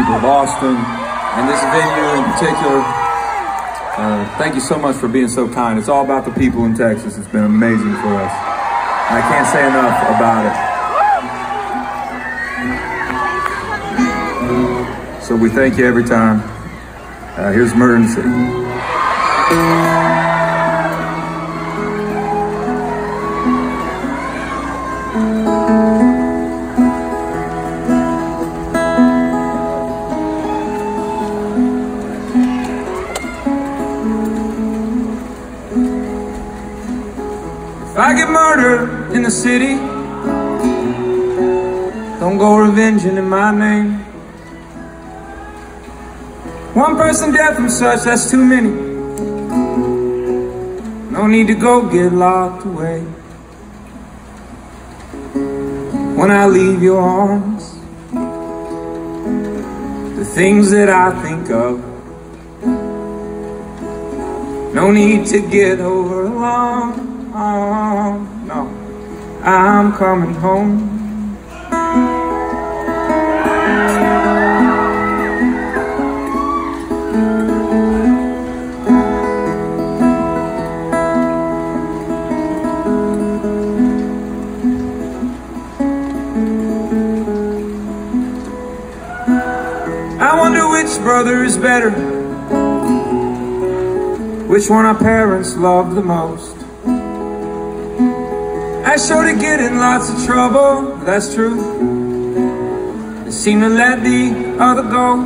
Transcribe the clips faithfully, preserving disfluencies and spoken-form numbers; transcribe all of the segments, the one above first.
of Austin, and this venue in particular. Uh, thank you so much for being so kind. It's all about the people in Texas. It's been amazing for us. I can't say enough about it. So we thank you every time. Uh, here's Murder in the City. If I get murdered in the city, don't go revenging in my name. One person dead from such, that's too many. No need to go get locked away. When I leave your arms, the things that I think of, no need to get over along. Oh, no, I'm coming home. I wonder which brother is better, which one our parents loved the most. I sure to get in lots of trouble, that's true. I seem to let the other go.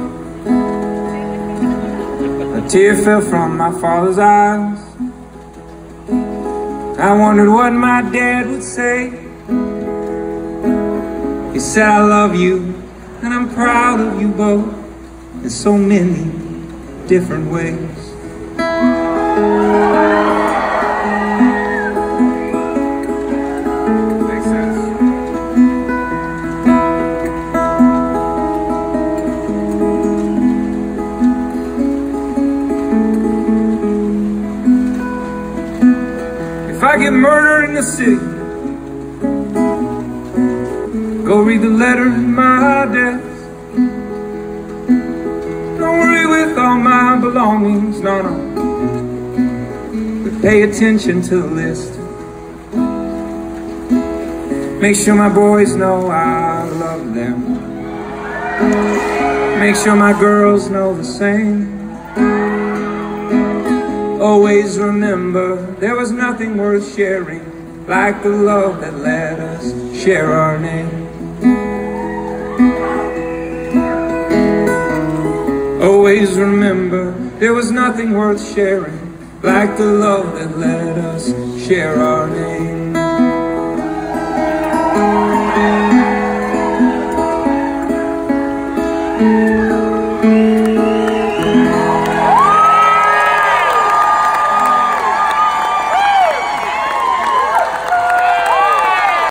A tear fell from my father's eyes. I wondered what my dad would say. He said, I love you, and I'm proud of you both, in so many different ways. If I get murdered in the city, go read the letter in my desk. Don't worry with all my belongings, no, no. But pay attention to the list. Make sure my boys know I love them. Make sure my girls know the same. Always remember, there was nothing worth sharing like the love that let us share our name. Always remember, there was nothing worth sharing like the love that let us share our name.